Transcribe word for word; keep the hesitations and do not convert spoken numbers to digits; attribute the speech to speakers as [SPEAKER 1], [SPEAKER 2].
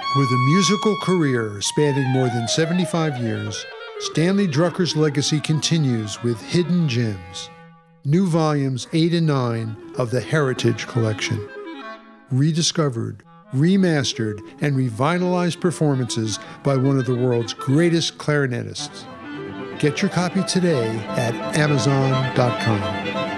[SPEAKER 1] With a musical career spanning more than seventy-five years, Stanley Drucker's legacy continues with Hidden Gems, new volumes eight and nine of the Heritage Collection. Rediscovered, remastered, and revitalized performances by one of the world's greatest clarinetists. Get your copy today at amazon dot com.